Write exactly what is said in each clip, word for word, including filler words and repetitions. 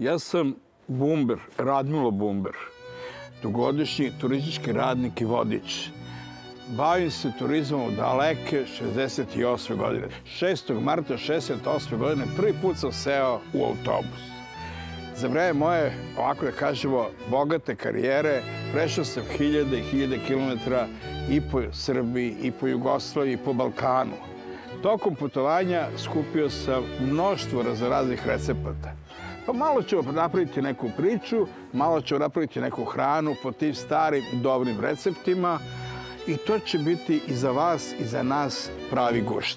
Ja sam Bumber, Radmilo Bumber, dugogodišnji turistički radnik i vodič. Bavim se turizmom od daleke šezdeset osme godine. šestog marta šezdeset osme godine prvi put sam seo u autobus. Za vreme moje, ovako da kažemo, bogate karijere, prešao sam hiljade i hiljade kilometara i po Srbiji, i po Jugoslaviji, i po Balkanu. Tokom putovanja skupio sam mnoštvo raznoraznih recepata. Pa malo ćemo napraviti neku priču, malo ćemo napraviti neku hranu po tim starim dobrim receptima i to će biti i za vas i za nas pravi gušt.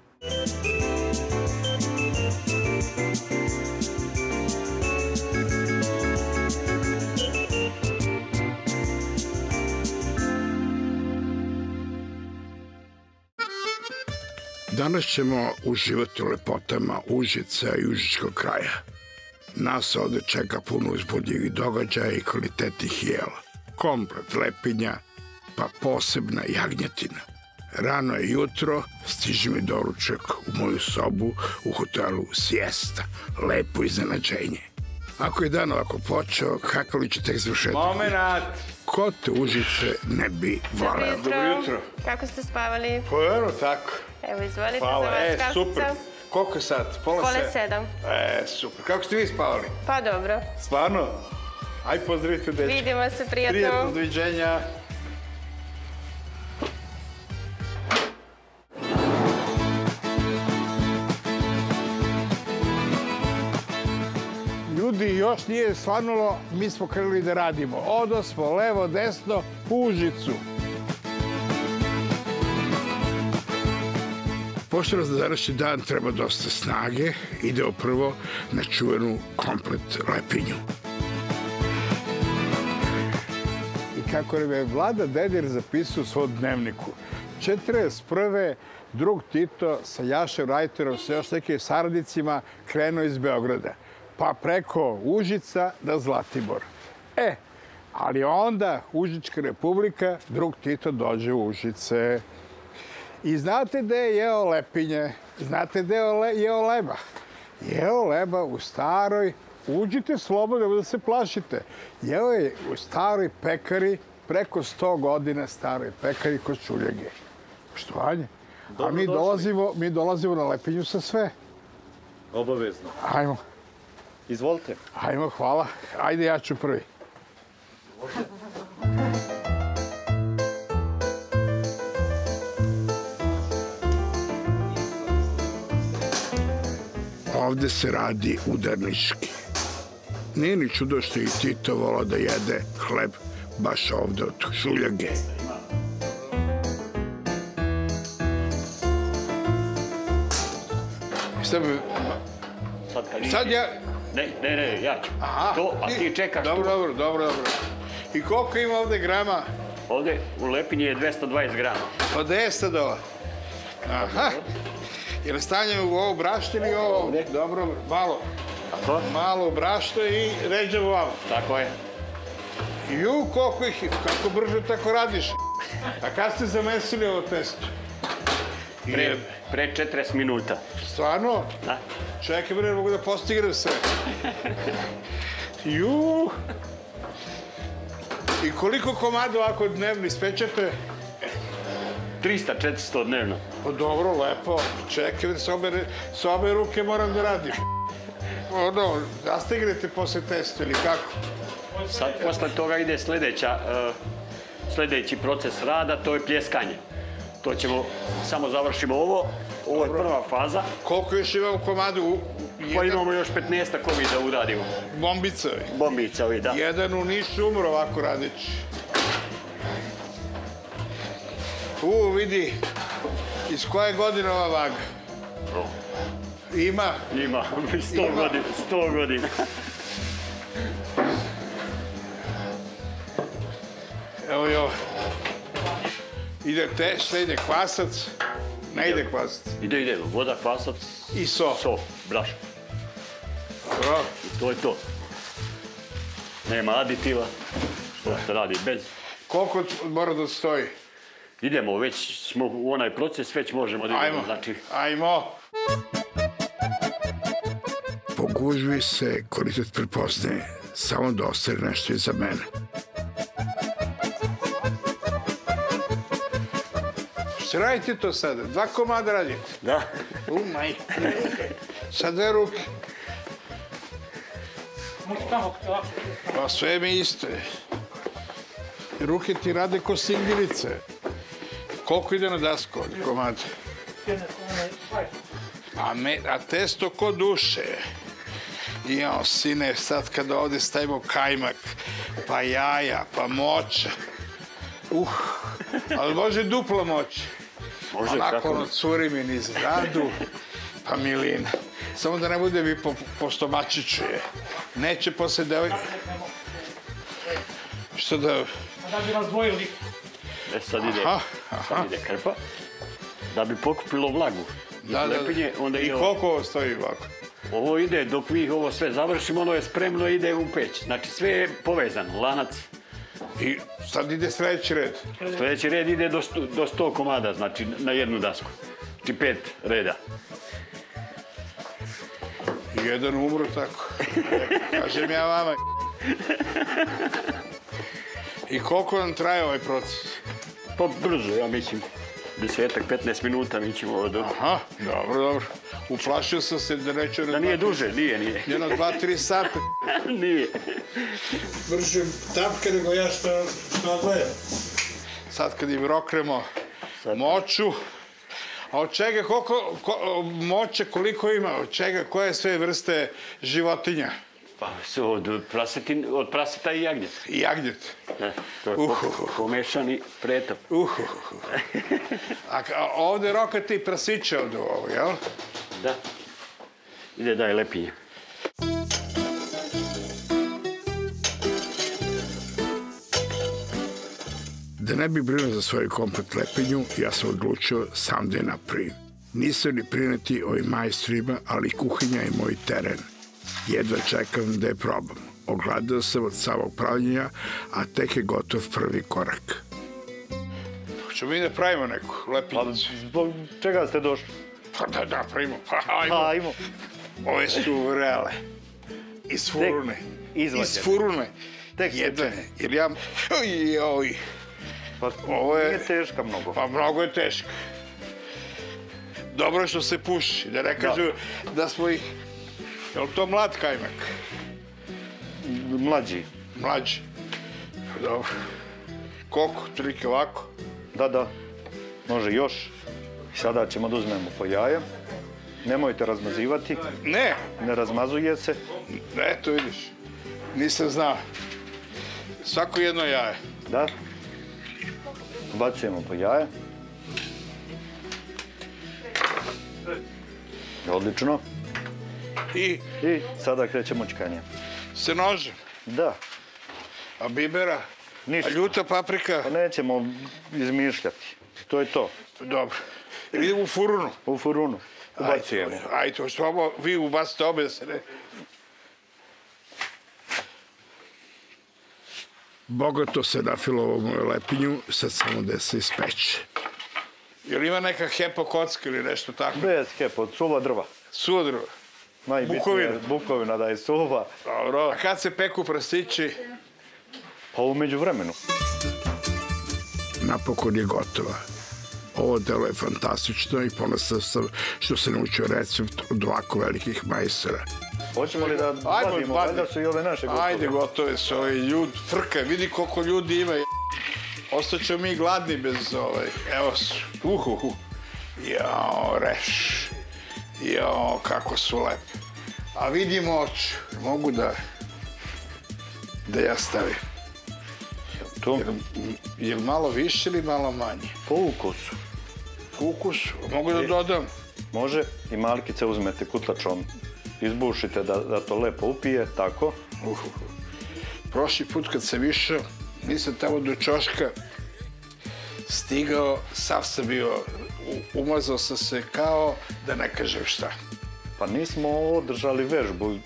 Danas ćemo uživati u lepotama Užica i Užičkog kraja. Nas ovde čeka puno uzbudljivih događaja i kvalitetnih jela. Komplet lepinja, pa posebna jagnjetina. Rano je jutro, stiže mi doručak u moju sobu u hotelu Siesta. Lepo iznenađenje. Ako je dan ovako počeo, kakav li će tek završeti? Momenat! Ko te Užice ne bi voleo? Dobro jutro. Kako ste spavali? Pa eno tako. Evo, izvolite za Hvala, vas e, kafica. super. Koliko je sad? Pola Pola sedam? sedam. E, super. Kako ste vi spavali? Pa dobro. Stvarno? Aj, pozdravite dečka. Vidimo se, prijatno. Prijatno, doviđenja. Ljudi, još nije svanulo, mi smo krenuli da radimo. Odosmo, levo, desno, u Užicu. Pošto nas za današnji dan treba dosta snage, idemo prvo na čuvenu komplet lepinju. I kako nam je Vlada Dedir zapisao u svom dnevniku, četrdeset prve drug Tito sa Jašem Rajterom, sa još nekim saradnicima, krenuo iz Beograda. Pa preko Užica na Zlatibor. E, ali onda Užička republika, drug Tito dođe u Užice. I znate gde je jeo lepinje? Znate gde je jeo leba? Jeo leba u staroj, uđite slobodno da se plašite. Jeo je u staroj pekari, preko sto godina staroj pekari kod Čuljege. Poštovanje. A mi dolazimo, mi dolazimo na lepinju sa sve. Obavezno. Ajmo. Izvolite. Ajmo, hvala. Ajde, ja ću prvi. Ovde se radi udarnički. Nije ni čudo što i Tito volao da jede hleb baš ovde od Šuljage. Sad ja... Ne, ne, ne, ja ću. To, a ti čekaš tu. Dobro, dobro, dobro, dobro. I koliko ima ovde grama? Ovde u lepinji je dvesta dvadeset grama. Pa desta dola. Aha. Jel stavljamo u ovo brašno ili ovo? Dobro, malo. Tako? Malo brašno i ređamo vamo. Tako je. Ju, koliko ih, kako brže tako radiš. A kad ste zamesili ovo testo? Pre, pre četrdeset minuta. Stvarno? Da. Čekaj, bre, mogu da postigram sve. Ju. I koliko komada ovako dnevno ispečete? trista četiristo dnevno. Pa dobro, lepo. Čekaj, s obe, s obe ruke moram da radim. Ono, zastignete posle testu ili kako? Sad posle toga ide sledeća, uh, sledeći proces rada, to je pljeskanje. To ćemo, samo završimo ovo. Ovo je prva faza. Koliko još imamo komadu? Pa imamo još petnaestak ovi da uradimo. Bombicovi? Bombicovi, da. Jedan u Nišu umro ovako radeći. U, vidi, iz koje godine ova vaga? Ima? Ima, sto godina, sto godina. Evo i ovo. Ide tešta, ide kvasac. Ne ide kvasac. Ide, ide, voda, kvasac. I so. So, brašno. Dobro. I to je to. Nema aditiva, što se radi bez. Koliko mora da stoji? Idemo, već smo u onaj proces, već možemo da idemo. Ajmo, znači... ajmo. Po gužvi se kvalitet prepoznaje, samo da ostane nešto iza mene. Šta radite to sada? Dva komada radite? Da. U, maj. Sa dve ruke. Pa sve mi isto je. Ruke ti rade ko singilice. Koliko ide na dasku ovdje komada? A, me, a testo ko duše. Jao, sine, sad kada ovdje stavimo kajmak, pa jaja, pa moća. Uh, ali može duplo moći. Može, onako kako? ono curi mi niz radu, pa milina. Samo da ne bude mi po, po stomačiću je. Neće posle da... Što da... Da bi razdvojili. E, sad ide, Aha, aha. sad ide krpa. Da bi pokupilo vlagu. I Da, da, da. lepinje, onda I ide koliko ovo stoji ovako? Ovo ide, dok mi ovo sve završimo, ono je spremno, ide u peć. Znači sve je povezano, lanac. I sad ide sljedeći red. Sljedeći red ide do sto, do sto komada, znači na jednu dasku. Znači pet reda. I jedan umro tako. Kažem ja vama. I koliko nam traje ovaj proces? Pa brzo, ja mislim, desetak, petnaest minuta mi ćemo ovo dobro. Aha, dobro, dobro. Uplašio sam se da neću... Da nije duže, nije, nije. Jedno, dva, tri sata. Nije. Bržim tapke nego ja što, što gledam. Sad kad im rokremo Sad. moću, a od čega, koliko, ko, moće, koliko ima, od čega, koje sve vrste životinja? Pa su od, prasetin, od praseta i jagnjeta. I jagnjet. E, to je Uh. po- pomešani pretop. Uh, a, a ovdje rokate i prasiće od ovo, jel? Da. Ide daj lepinje. Da ne bi brinuo za svoju komplet lepinju, ja sam odlučio sam da je napravim. Nisam ni prineti ovim majstrima, ali kuhinja je moj teren. Jedva čekam da je probam. Ogledao sam od samog pravljenja, a tek je gotov prvi korak. Hoćemo mi da pravimo neku Pa lepinjicu. zbog čega ste došli? Pa da napravimo. Pa ajmo. Ajmo. Ove su reale. Iz furune. izvađene. Iz furune. Tek Jedvene. Jer ja... Oj, oj. Pa Ovo je- nije teška mnogo. Pa mnogo je teško. Dobro je što se puši. Da ne kažu da smo ih... Je li to mlad kajmak? Mlađi. Mlađi. Pa dobro. Koliko? Trike ovako? Da, da. Može još. I sada ćemo da uzmemo po jaja. Nemojte razmazivati. Ne. Ne razmazuje se. Eto vidiš. Nisam znao. Svako jedno jaje. Da. Bacujemo po jaje. Odlično. I I sada krećemo čkanje. se nožem. Da. A bibera? Ništa. A ljuta paprika? Pa nećemo izmišljati. To je to. Dobro. Ili idemo u furunu. U furunu. Ubacujemo. Ajde, to što ovo, vi ubacite obe da se ne... Bogato se nafilovao moju lepinju, sad samo da se ispeče. Jel ima neka hepo kocka ili nešto tako? Bez kepa, od suva drva. Suvo drvo. Najbitnije Bukovina. je bukovina da je suva. Dobro. A kad se peku prstići? Pa umeđu vremenu. Napokon je gotova. Ovo delo je fantastično i ponosan sam što se naučio recept od ovako velikih majstora. Hoćemo li da Ajmo, vadimo? vadi. Valjda su i ove naše gotove. Ajde, gotove su ove ljudi. Frka, vidi koliko ljudi ima. Ostaćemo mi gladni bez ovaj. Evo su. Uhuhu. Jao, reš. Jao, kako su lepe. A vidimo oči. Mogu da... Da ja stavim. Tu, Je li malo više ili malo manje? po ukusu. Ukus, mogu da dodam. Može i malkice uzmete kutlačom. Izbušite da, da to lepo upije, tako. Uhuhu. Prošli put kad sam išao, nisam tamo do čoška stigao, sav sam bio, u- umazao sam se kao da ne kažem šta. Pa nismo održali vežbu.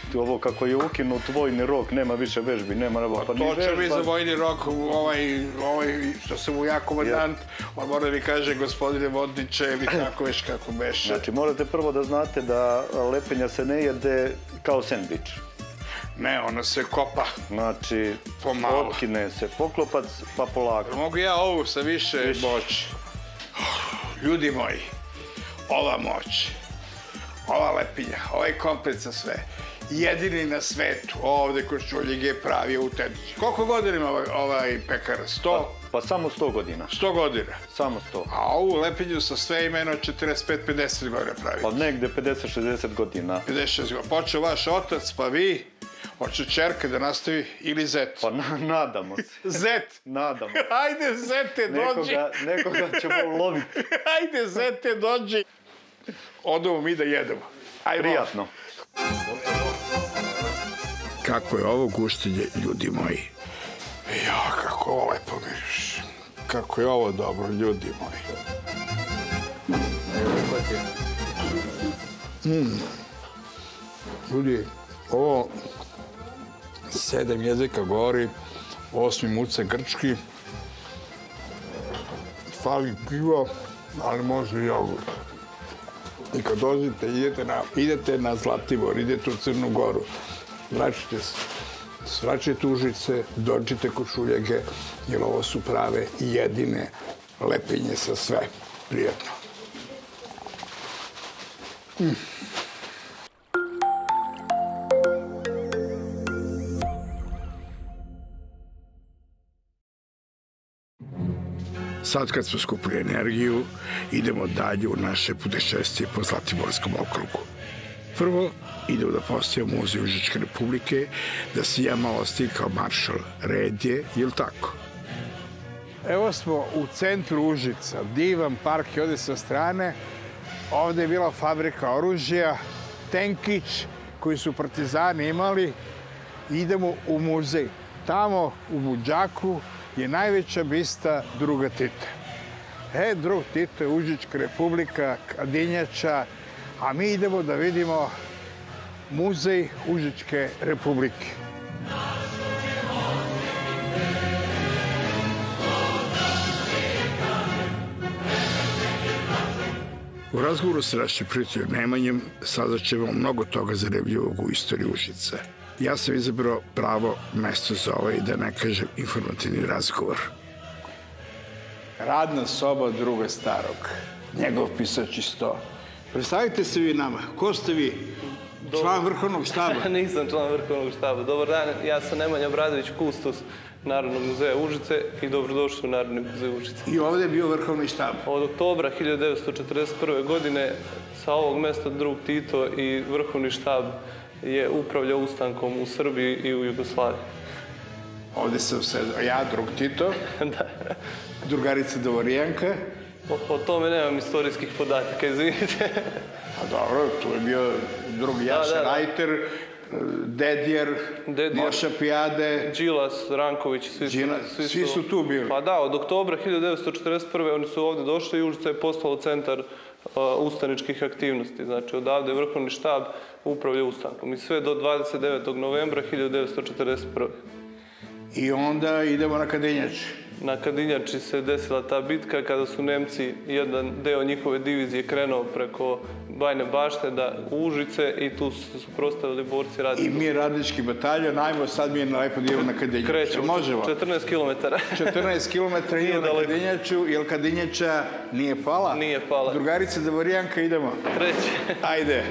ovo kako je ukinut vojni rok, nema više vežbi, nema nebo, pa ni To će mi za vežba. vojni rok, ovaj, ovaj, što sam mu ja komandant, on mora da mi kaže, gospodine Vodniče, vi tako već kako beše. Znači, morate prvo da znate da lepenja se ne jede kao sendvič. Ne, ona se kopa. Znači, Pomalo. otkine se poklopac, pa polako. Mogu ja ovu sa više moći? Ljudi moji, ova moć, ova lepinja, ovaj komplet sa sve, jedini na svetu, ovde kod Šuljige pravi autentični. Koliko godina ima ovaj, ovaj pekara? Sto? Pa samo sto godina. Sto godina. Samo sto. A ovu lepinju sa sve imeno četrdeset pet pedeset godina pravi. Pa negde pedeset šezdeset godina. pedeset šest godina. Počeo vaš otac, pa vi, hoće čerka da nastavi ili zet? Pa na, nadamo se. Zet! Nadamo se. Ajde, zete, dođi! Nekoga, nekoga ćemo uloviti. Ajde, zete, dođi! Odemo mi da jedemo. Ajmo. Prijatno. Kako je ovo guštenje, ljudi moji. Ja, kako ovo lepo miriš. Kako je ovo dobro, ljudi moji. Ljudi, ovo sedam jezika govori, osmi muce grčki, fali pivo, ali može i jogurt. I kad dođete, idete na, idete na Zlatibor, idete u Crnu Goru, vraćate se, svraćate Užice, dođite kod Šuljege, jer ovo su prave i jedine lepinje sa sve. Prijetno. Mm. Sad kad smo skupili energiju, idemo dalje u naše putešestvije po Zlatiborskom okrugu. Prvo, idemo da postavimo muzej Užičke republike, da se ja malo stikao maršal. Red je, jel tako? Evo smo u centru Užica, divan park je ovde sa strane. Ovde je bila fabrika oružja, tenkić koji su partizani imali. Idemo u muzej. Tamo u Buđaku je najveća bista druga Tita. E, drug Tito je Užička republika, Kadinjača, a mi idemo da vidimo muzej Užičke republike. U razgovoru sa našim prijateljom Nemanjem saznaćemo mnogo toga zanimljivog u istoriji Užica. Ja sam izabrao pravo mesto za ovaj, da ne kažem, informativni razgovor. Radna soba druga Starog. Njegov pisaći sto. Predstavite se vi nama. Ko ste vi? Član vrhovnog štaba? Nisam član vrhovnog štaba. Dobar dan, ja sam Nemanja Obradović, kustos Narodnog muzeja Užice i dobrodošli u Narodni muzej Užice. I ovde je bio vrhovni štab. Od oktobra hiljadu devetsto četrdeset prve. godine sa ovog mesta drug Tito i vrhovni štab je upravljao ustankom u Srbiji i u Jugoslaviji. Ovde sam sedao ja, drug Tito, drugarica Dovorijanka. O, o tome nemam istorijskih podataka, izvinite. A dobro, tu je bio drug Jaša da, da. Rajter, Dedjer, Dedjer. Moša Pijade. Đilas, Ranković, svi, Đilas, su, svi su tu bili. Pa da, od oktobra hiljadu devetsto četrdeset prve. oni su ovde došli i Užica je postalo centar uh, ustaničkih aktivnosti. Znači, odavde je vrhovni štab upravlja ustankom. I sve do dvadeset devetog novembra hiljadu devetsto četrdeset prve. I onda idemo na Kadinjač. Na Kadinjači se desila ta bitka kada su Nemci, jedan deo njihove divizije krenuo preko Bajne Bašte da u Užice i tu su suprotstavili borci radničkog. I mi radnički bataljon, ajmo sad mi je lepo da idemo na Kadinjač. Krećemo, Možemo. četrnaest kilometara. četrnaest kilometara idemo na Kadinjaču, jer Kadinjača nije pala? Nije pala. Drugarica Dovorijanka, idemo. Treće. Ajde.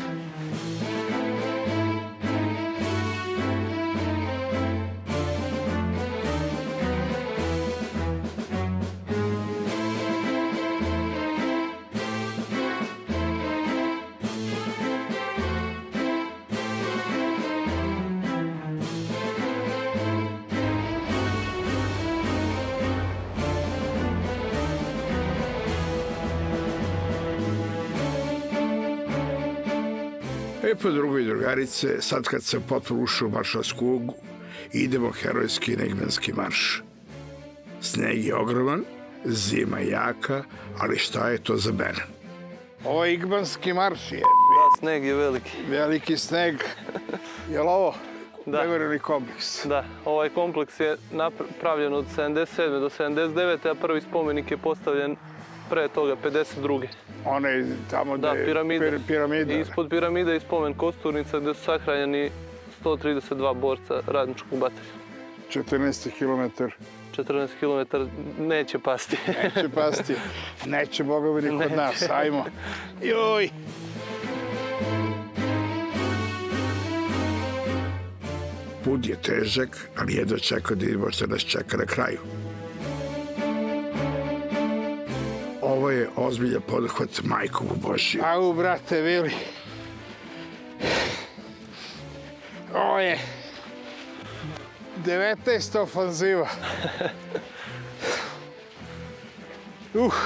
E po drugoj drugarice, sad kad sam potpuno ušao u Maršalsku ugu, idemo herojski na Igmanski marš. Sneg je ogroman, zima je jaka, ali šta je to za mene? Ovo je Igmanski marš je. Da, sneg je veliki. Veliki sneg. Je li ovo Da. Beverly kompleks? Da, ovaj kompleks je napravljen od sedamdeset sedme do sedamdeset devete, a prvi spomenik je postavljen pre toga, pedeset druge. Onaj tamo Da, gde je piramida. pir- piramida. I ispod piramide i spomen Kosturnica gde su sahranjeni sto trideset dva borca radničkog bataljona. četrnaest kilometara. četrnaest kilometara neće pasti. Neće pasti. Neće, Boga mi, ni kod nas. Ajmo. Joj! Put je težak, ali jedva čeka da vidimo što nas čeka na kraju. Ovo je ozbiljan poduhvat, majku mu Božiju. Au, brate, Vili. Ovo je devetnaesta ofanziva. Uh.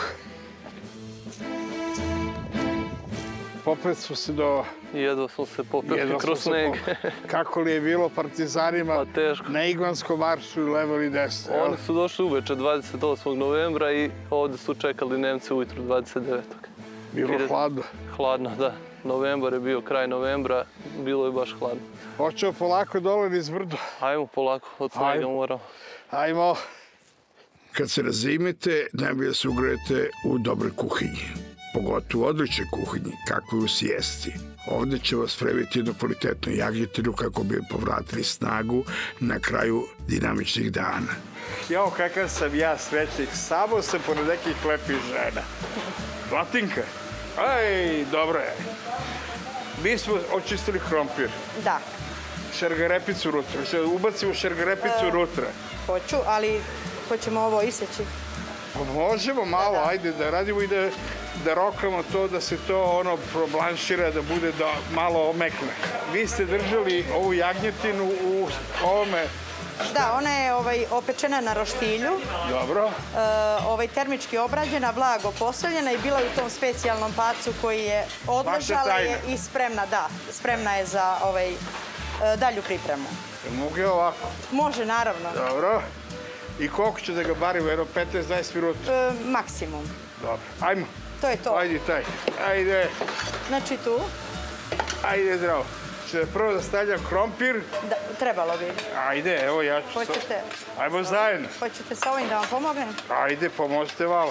Popet smo se do... Jedva smo se popeli jedva smo kroz se sneg. po- Kako li je bilo partizanima Pa teško. na Igmanskom maršu i levo i desno. jel? Oni su došli uveče dvadeset osmog novembra i ovde su čekali Nemce ujutru dvadeset devetog Bilo hiljadu- hladno. Hladno, da. Novembar je bio, kraj novembra, bilo je baš hladno. Počeo polako dole niz brdo. Ajmo polako, od snega Ajmo. moramo. Ajmo. Kad se razimete, najbolje se ugrejete u dobroj kuhinji. Pogotovo u odličnoj kuhinji, kako je u sjesti. Ovde će vas spremiti jednu kvalitetnu jagnjetinu kako bi povratili snagu na kraju dinamičnih dana. Jao, kakav sam ja srećnik, samo se pored nekih lepih žena. Zlatinka, aj, dobro je. Mi smo očistili krompir, Da, šargarepicu unutra. Še ubacimo šargarepicu unutra. hoću, ali hoćemo ovo iseći. Pa možemo malo, Da, da. ajde da radimo i da, da rokamo to, da se to ono problanšira, da bude da malo omekne. Vi ste držali ovu jagnjetinu u ovome, Da, ona je ovaj, opečena na roštilju, dobro, e, ovaj, termički obrađena, blago posoljena i bila je u tom specijalnom pacu koji je odležala tajna. je i spremna, da, spremna je za ovaj, e, dalju pripremu. mogu je ovako, Može, naravno, dobro. I koliko će da ga barimo, jedno petnaest do dvadeset minuta? e, maksimum. Dobro, ajmo, To je to. ajde taj, ajde, Znači tu, ajde zdravo. Če prvo da stavljam krompir, da, trebalo bi. ajde, evo ja ću, sa- Hoćete, ajmo zajedno. hoćete sa ovim da vam pomognem? Ajde, pomozite malo.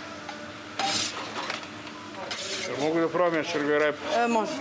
Jel mogu da probam šargarepu? E, može.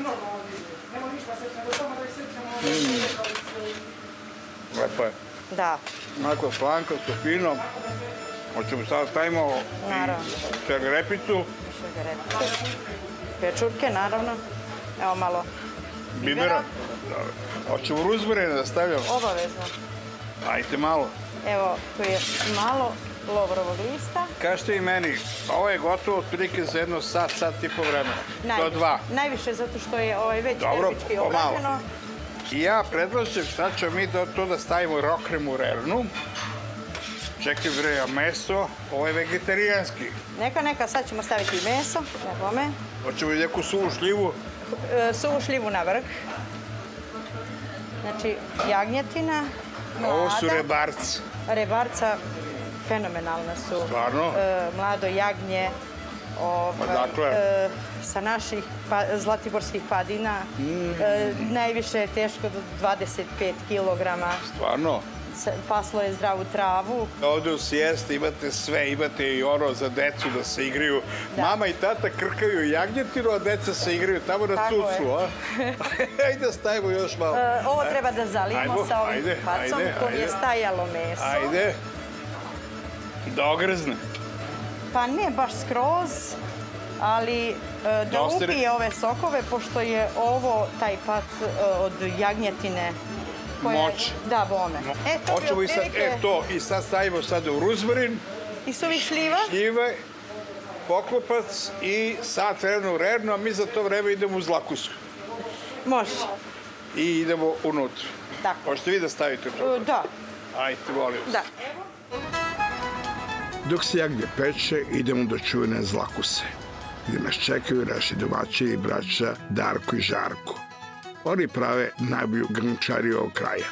Lepo je. Da, Onako slanko, s topinom. Hoćemo sad stavimo Naravno. i šargarepicu, šargarepu. Pečurke, naravno. Evo malo bibera. Dobro. Hoćemo ruzmarine da stavljamo. obavezno. Ajte malo. Evo, tu je malo lovrovog lista. Kažete i meni, ovo je gotovo otprilike za jedno sat, sat i po vremena. Do dva. Najviše zato što je ovaj već Dobro, termički pomalo. obrađeno. I ja predlažem, sad ćemo mi da to da stavimo rokremu rernu. Čekaj bre, a meso, ovo je vegetarijanski. Neka, neka, sad ćemo staviti i meso, na bome. Hoćemo i neku suvu šljivu. E, suvu šljivu na vrh. Znači, jagnjetina, mlada. Ovo su rebarci. Rebarca, fenomenalna su. Stvarno? E, mlado jagnje. Ovaj, Odakle? e, sa naših pa, zlatiborskih padina. E, najviše je teško do dvadeset pet kilograma. Stvarno? S- Paslo je zdravu travu. Ovde u sjesti imate sve, imate i ono za decu da se igraju. Da. Mama i tata krkaju jagnjetinu, a deca se igraju tamo na Tako je. cucu, a? Ajde da stavimo još malo. E, ovo treba da zalimo Ajmo, sa ovim ajde, pacom ajde, koji je ajde. stajalo meso. Ajde. Da ogrzne. Pa ne baš skroz, ali e, da Dosta- upije ove sokove, pošto je ovo taj pac e, od jagnjetine. koja je- Moć. Da, bome. E, to bi Hoćemo i sad, otprilike e to, i sad stavimo sad u ruzmarin, i suvi šljiva. šljive, poklopac i sat vremena u rernu, a mi za to vreme idemo u zlakusu. Može, I idemo unutra. tako. Hoćete vi da stavite to? E, Da, Ajde, molim vas. da. Dok se jagnje peče, idemo do čuvene zlakuse, gdje nas čekaju naši domaćini i braća Darko i Žarko. Oni prave najbolju grnčariju ovog kraja.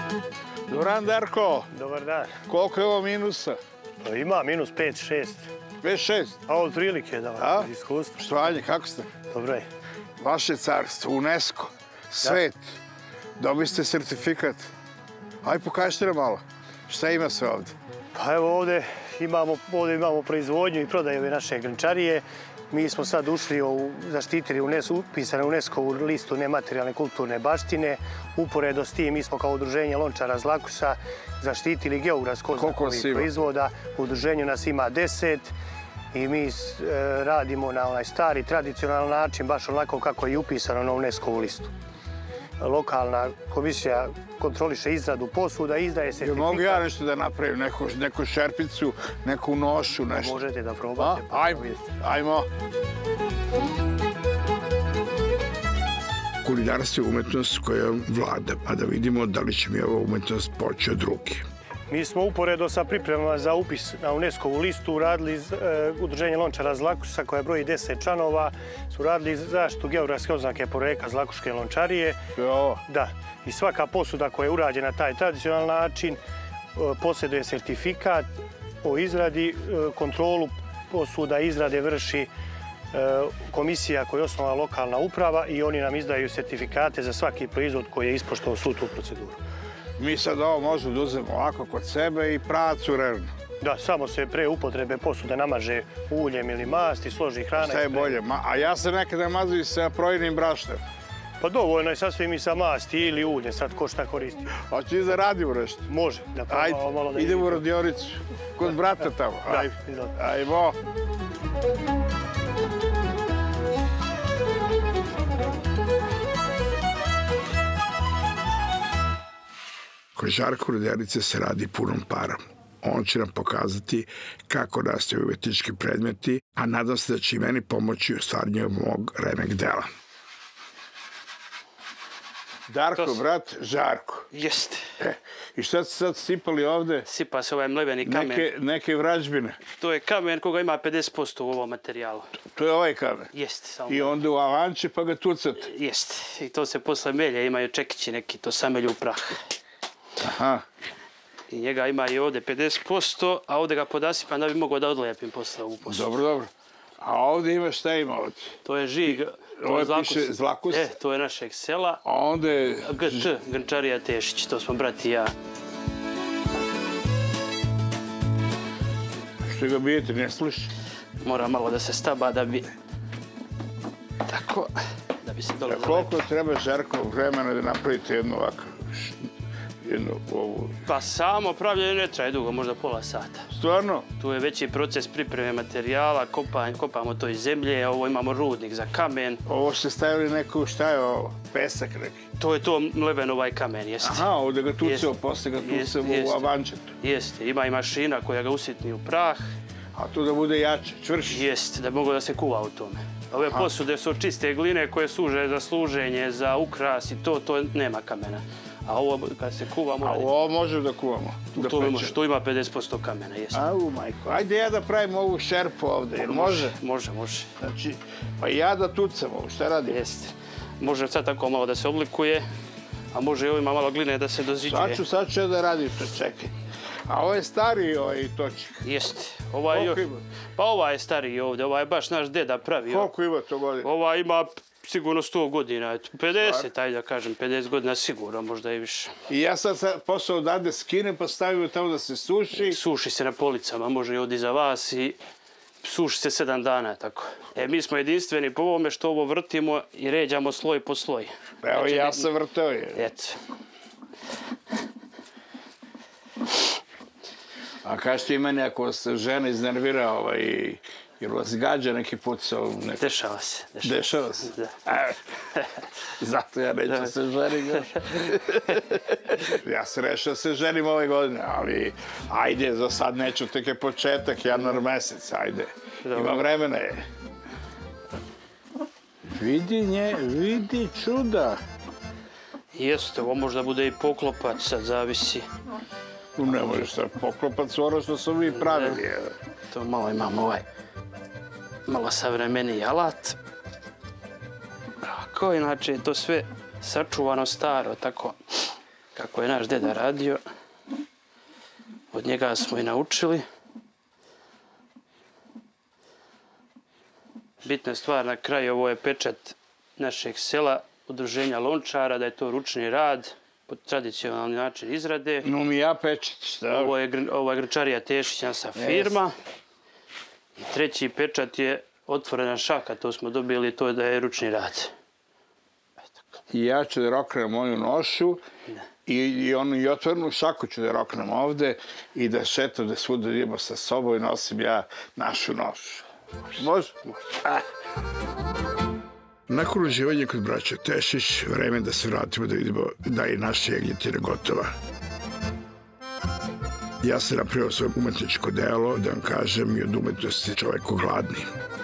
Dobar dan, Darko. Dobar dan. Koliko je ovo minusa? Pa ima minus pet, šest. pet šest. A od prilike, da, A? iskustvo. Štovanje, kako ste? Dobro je. Vaše carstvo, UNESCO, svet, dobili ste sertifikat. Aj, pokažite nam malo. Šta ima sve ovde? Pa evo ovde imamo, ovde imamo proizvodnju i prodaju ove naše grančarije. Mi smo sad ušli, u, zaštitili UNESCO, upisane u UNESCO-u listu nematerijalne kulturne baštine. Uporedo s tim mi smo kao udruženje Lončara Zlakusa zaštitili geografsko oznaku ovih proizvoda. U udruženju nas ima deset i mi e, radimo na onaj stari tradicionalan način, baš onako kako je upisano na UNESCO-u listu. Lokalna komisija kontroliše izradu posuda i izdaje sertifikat. Mogu ja nešto da napravim, neku, neku šerpicu, neku nošu, nešto? Možete da probate. A? Ajmo, ajmo. Kulinarstvo je umetnost koja vlada, pa da vidimo da li će mi ova umetnost poći od ruke. Mi smo uporedo sa pripremama za upis na UNESCO-vu listu radili e, udruženje Lončara Zlakusa koja broji deset članova, su radili zaštitu geografske oznake porekla Zlakuške lončarije. Jo. Da. I svaka posuda koja je urađena na taj tradicionalan način e, posjeduje sertifikat o izradi, e, kontrolu posuda izrade vrši e, komisija koja je osnovala lokalna uprava i oni nam izdaju sertifikate za svaki proizvod koji je ispoštovao svu tu proceduru. Mi sad ovo možemo da uzmemo ovako kod sebe i pracu revno. Da, samo se pre upotrebe posude namaže uljem ili masti, složi hrana. Šta je bolje? A ja sam nekada mazao i sa projnim brašnem. Pa dovoljno je sasvim i sa masti ili ulje, sad ko šta koristi. Hoće i zaradimo nešto? Može. Da ajde, malo da idemo u radionicu. Kod brata tamo. Ajde, izgleda. Ajmo. Kod Žarka Ruderice se radi punom para. On će nam pokazati kako nastaju umetnički predmeti, a nadam se da će i meni pomoći u stvaranju mog remek dela. Darko, brat, Žarko. Jeste. E, I šta ste sad sipali ovde? Sipa se ovaj mleveni kamen. Neke, neke vrađbine. To je kamen koga ima pedeset posto u ovom materijalu. To je ovaj kamen? Jeste. Samo... I onda u avanče pa ga tucate? Jeste. I to se posle melje, imaju čekići neki, to samelju u prah. Aha. I njega ima i ovde pedeset posto, a ovde ga podasipam da bi mogao da odlijepim posle ovu posudu. Dobro, dobro. A ovde ima, šta ima ovde? To je žig. Ovo je piše Zlakus? E, to je našeg sela. A onda je... G T, Grnčarija Tešić, to smo brati i ja. Što ga bijete, ne sluši? Mora malo da se staba da bi... Tako, da bi se dole zalepio. Koliko treba Žarko vremena da napravite jednu ovakav? Jednu ovu... Pa samo pravljanje ne traje dugo, možda pola sata. Stvarno? Tu je veći proces pripreme materijala, kopamo to iz zemlje, ovo imamo rudnik za kamen. Ovo ste stavili neku, šta je ovo, pesak neki? To je to mleven ovaj kamen, jeste. Aha, ovdje ga tuceo, posle ga tuceo u avančetu. Jeste, ima i mašina koja ga usitni u prah. A tu da bude jače, čvrši? Jeste, da mogu da se kuva u tome. Ove posude su čiste gline koje služe za služenje, za ukras i to, to nema kamena. A ovo, kad se kuva, mora... A ovo možemo da kuvamo? To ima pedeset posto kamena, jeste. Au, majko. Ajde ja da pravim ovu šerpu ovde, jer može? Može, može. Znači, pa ja da tucam ovo, šta radim? Jeste. Može sad tako malo da se oblikuje, a može i ovima malo gline da se doziđuje. Sad ću, sad ću ja da radim to, čekaj. A ovo je stariji ovaj točik? Jeste. Koliko ima? Pa ova je stariji ovde, ova je baš naš deda pravio. Koliko ima to godina? Ova ima sigurno sto godina, pedeset, ajde da kažem, pedeset godina sigurno, možda i više. I ja sad posao odavde skinem pa stavim tamo da se suši? Suši se na policama, može i ovdje za vas i suši se sedam dana, tako. E, mi smo jedinstveni po ovome što ovo vrtimo i ređamo sloj po sloj. Evo, ja sam vrtao je. Eto. A kažete i meni ako se žena iznervira ovaj... Jer vas gađa neki put sa ovom... Dešava se. Dešava se? Da. Zato ja neću se ženim još. Ja se rešao se ženim ove godine, ali ajde, za sad neću, tek je početak, januar mesec, ajde. Ima vremena je. Vidi nje, vidi čuda. Jeste, ovo možda bude i poklopac, sad zavisi. Ne možeš da poklopac, ono što smo mi pravili. To malo imamo ovaj... malo savremeniji alat. Tako, inače je to sve sačuvano staro, tako kako je naš deda radio. Od njega smo i naučili. bitna stvar na kraju, ovo je pečat našeg sela, udruženja lončara, da je to ručni rad, po tradicionalni način izrade. No mi ja pečat, šta? Ovo je, ovo je Grnčarija Tešić, naša firma. I treći pečat je otvorena šaka, to smo dobili, to je da je ručni rad. I ja ću da roknem moju nošu i, i onu i otvorenu šaku ću da roknem ovde i da šetam da svuda idemo sa sobom i nosim ja našu nošu. Može? Može. Nakon uživanja kod braća Tešić, vreme da se vratimo da vidimo da je naša jagnjetina gotova. Ja sam napravio svoje umetničko delo, da vam kažem, i od umetnosti čoveku gladni.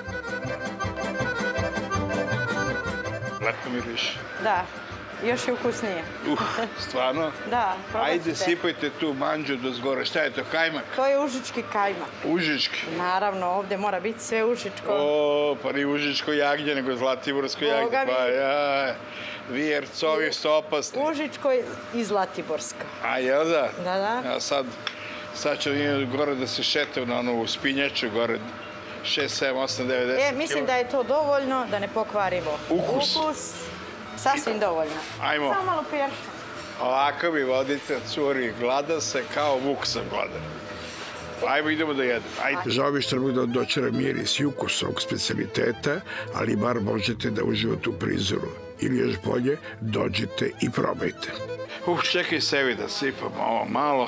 Lepo miriš. Da, još je ukusnije. Uh, stvarno? Da, probajte. Ajde, sipajte tu manđu do zgore. Šta je to, kajmak? To je užički kajmak. Užički? Naravno, ovde mora biti sve užičko. O, pa ni užičko jagnje, nego zlatiborsko jagnje. Boga mi. Pa ja, vi jercovi ste opasni. Užičko i zlatiborsko. A, jel da? Da, da. Ja sad, sad ću nije gore da se šetam na onu spinjaču gore. šest, sedam, osam, devet, deset. E, mislim da je to dovoljno, da ne pokvarimo Ukus. ukus. Sasvim dovoljno. Ajmo. Samo malo perša. Ovako mi vodica curi, glada se kao vuk sam gladan. Ajmo, idemo da jedemo. Ajde. Žao mi što ne mogu da dočera miris i ukus ovog specialiteta, ali bar možete da uživate u prizoru. Ili još bolje, dođite i probajte. Uf, čekaj sebi da sipam ovo malo.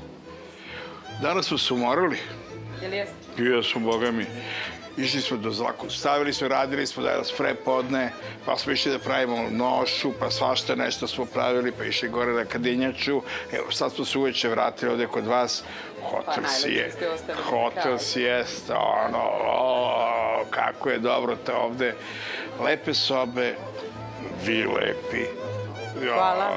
Danas smo se umorili. Jel jeste? Jesu, boga mi. Išli smo do zlaku, stavili smo, radili smo danas prepodne, pa smo išli da pravimo nošu, pa svašta nešto smo pravili, pa išli gore na Kadinjaču. Evo, sad smo se uveče vratili ovde kod vas. Hotel si je, hotel si jeste, ono, o, kako je dobro to ovde. Lepe sobe, vi lepi. Hvala.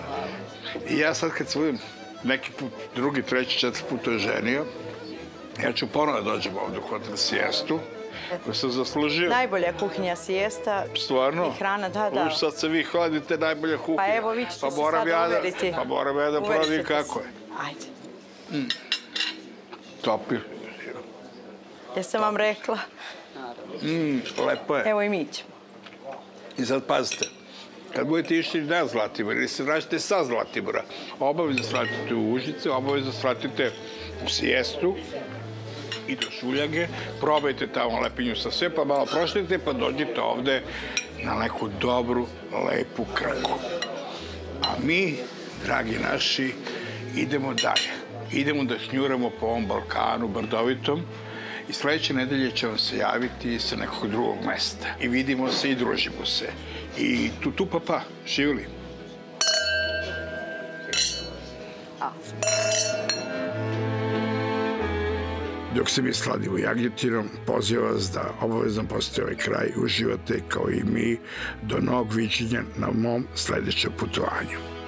I ja sad kad se budem neki put, drugi, treći, četiri put oženio, ja ću ponovno dođem ovdje u hotel Sijestu, koji sam zaslužio. Najbolja kuhinja Sijesta. Stvarno? I hrana, da, da. Uš, sad se vi hladite, najbolja kuhinja. Pa evo, vi ćete pa se sad ja uveriti. Da, pa moram ja da prodim kako je. Ajde. Mm. Topi. Jesam vam rekla? Mm, lepo je. Evo i mi ćemo. I sad pazite, kad budete išli na Zlatibor ili se vraćate sa Zlatibora, obavezno svratite u Užice, obavezno svratite u Sijestu i do Šuljage, probajte tamo lepinju sa sve, pa malo prošljite, pa dođite ovde na neku dobru, lepu krku. A mi, dragi naši, idemo dalje. Idemo da šnjuramo po ovom Balkanu brdovitom i sledeće nedelje će vam se javiti sa nekog drugog mesta. I vidimo se i družimo se. I tu, tu, pa, pa, živjeli. Dok se mi sladimo jagnjetinom, pozivam vas da obavezno posjetite ovaj kraj i uživate kao i mi do novog viđenja na mom sledećem putovanju.